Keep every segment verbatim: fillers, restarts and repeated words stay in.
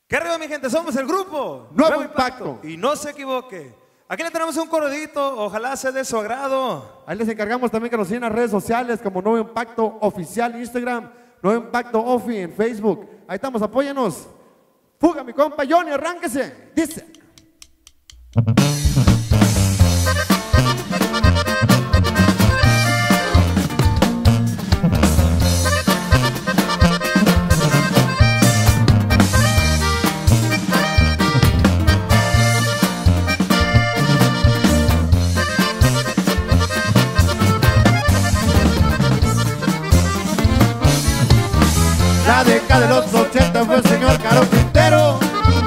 ¿Qué arriba, mi gente? Somos el grupo Nuevo, Nuevo Impacto. Impacto. Y no se equivoque. Aquí le tenemos un corridito, ojalá sea de su agrado. Ahí les encargamos también que nos sigan en las redes sociales como Nuevo Impacto Oficial en Instagram, Nuevo Impacto Ofi en Facebook. Ahí estamos, apóyanos. Fuga, mi compa Johnny, arránquese. Dice. La década de los ochenta fue el señor Caro Quintero.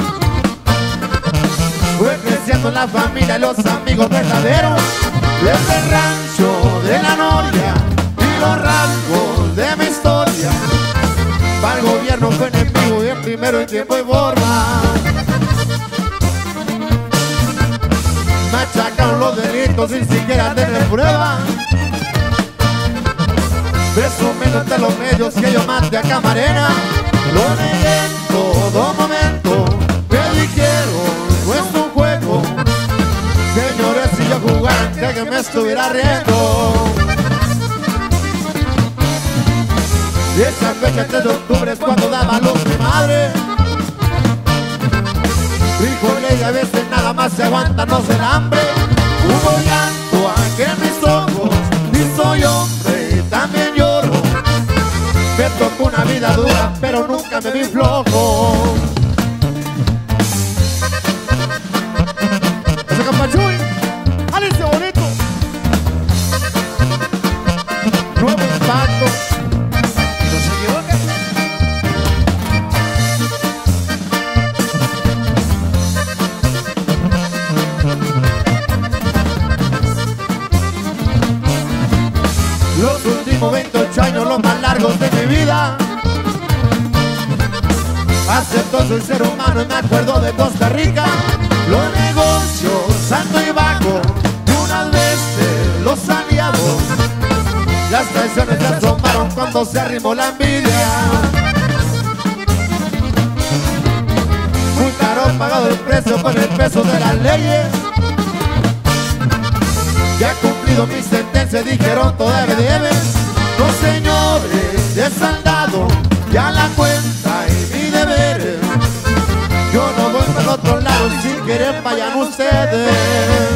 Fue creciendo la familia y los amigos verdaderos. Desde el rancho de la Noria y los rasgos de mi historia. Para el gobierno fue enemigo y el primero en tiempo y forma. Machacaron los delitos sin siquiera tener prueba. Presumiendo ante los medios que yo maté a Camarena. Lo negué en todo momento. Me dijeron, no es un juego. Señores, si yo jugara, que alguien me estuviera riendo. Y esa fecha tres de octubre es cuando daba luz mi madre. Frijoles y a veces nada más se aguanta, no se el hambre. Hubo llanto aquí en mis ojos. Y soy hombre, también lloro. Me tocó una vida dura, pero nunca me vi flojo. Ese campachuy, ¡alice bonito! Nuevo Impacto. No se equivoque. Los últimos veintiocho años, los más largos de mi vida. Acepto, soy ser humano y me acuerdo de Costa Rica. Los negocios, santo y bajo, y unas veces los aliados. Las traiciones se asomaron cuando se arrimó la envidia. Muy caro pagado el precio con el peso de las leyes. Ya he cumplido mi sentencia, dijeron todavía debes. Los señores de saldado, ya la cuenta y mi deber. Yo no voy para el otro lado, sin querer vayan ustedes.